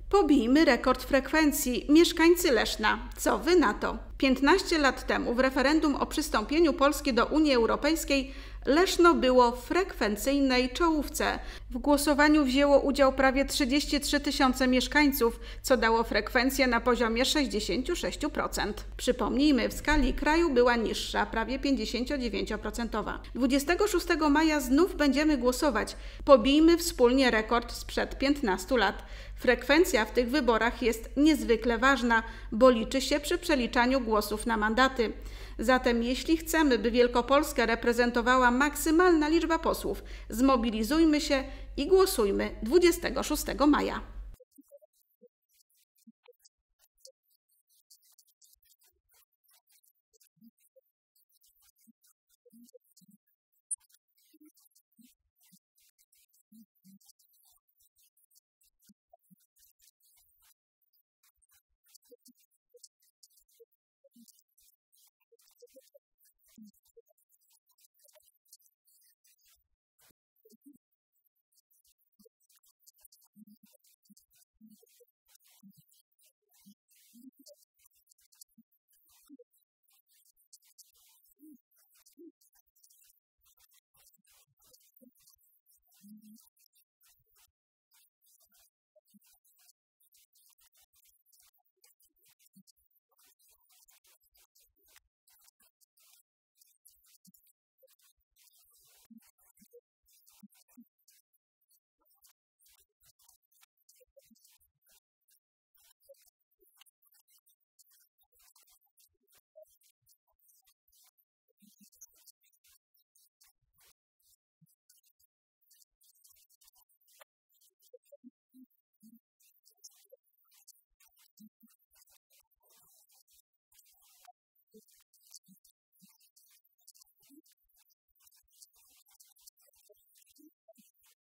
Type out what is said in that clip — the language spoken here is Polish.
Pobijmy rekord frekwencji. Mieszkańcy Leszna, co wy na to? 15 lat temu w referendum o przystąpieniu Polski do Unii Europejskiej Leszno było w frekwencyjnej czołówce. W głosowaniu wzięło udział prawie 33 tysiące mieszkańców, co dało frekwencję na poziomie 66%. Przypomnijmy, w skali kraju była niższa, prawie 59%. 26 maja znów będziemy głosować. Pobijmy wspólnie rekord sprzed 15 lat. Frekwencja w tych wyborach jest niezwykle ważna, bo liczy się przy przeliczaniu głosów na mandaty. Zatem jeśli chcemy, by Wielkopolskę reprezentowała maksymalna liczba posłów, zmobilizujmy się i głosujmy 26 maja.